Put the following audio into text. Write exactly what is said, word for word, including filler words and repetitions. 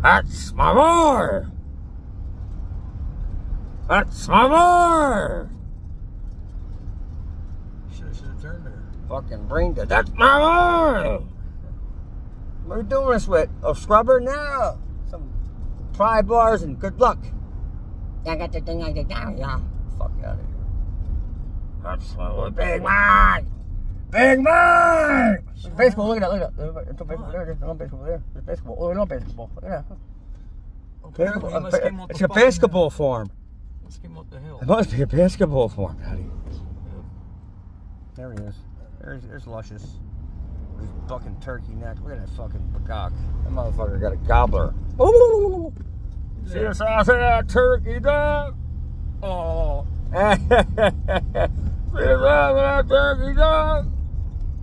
That's my boy. That's my boy. Should have turned there. Fucking bring the. That's my boy. What are we doing this with? A scrubber now. Some pry bars and good luck. I got the thing I did down. Yeah. Fuck out of here. That's my boy. Big man. Big man. There's baseball. Look at that. Look at that. There's a baseball there. There's no baseball there. There's baseball. Oh, no baseball. Look at that. Basketball. Uh, ba it's a basketball form. Let's get him up the hill. It must be a basketball form, Daddy. Yeah. There he is. There's, there's Luscious. His fucking turkey neck. Look at that fucking peacock. That motherfucker got a gobbler. Ooh. Yeah. See the size of that turkey, dog? Oh. See the size of that turkey, dog?